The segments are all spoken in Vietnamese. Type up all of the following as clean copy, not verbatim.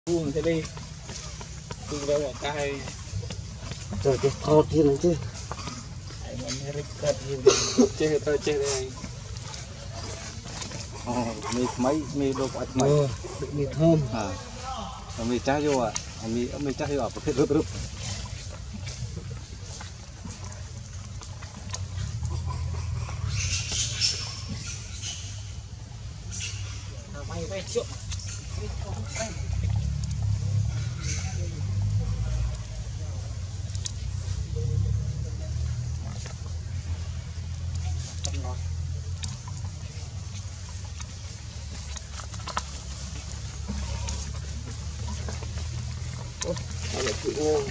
buông thế đi buông đâu mà cay rồi cái thọt gì nữa chứ ai mà nghe rít cất gì chơi thôi chơi đây mi mấy mi đồ bạch mấy mì thơm mi trái vô à mi trái vô à phải rướp rướp mày về triệu là chịu ngon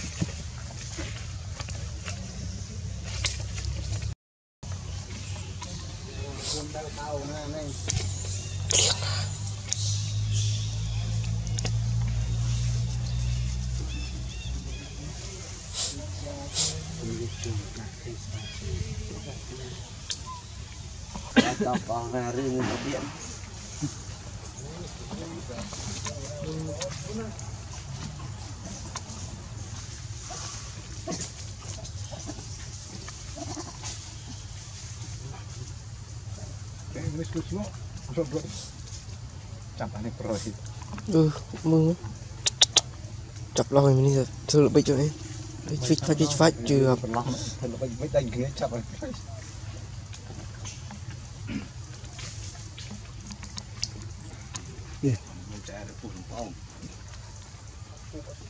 tao có ra riêng một điện chạm anh rồi mừng chập lòi mình giờ thưa bây giờ phách chưa phần lòng phần nó mấy đánh kia chạm anh trẻ được phun phong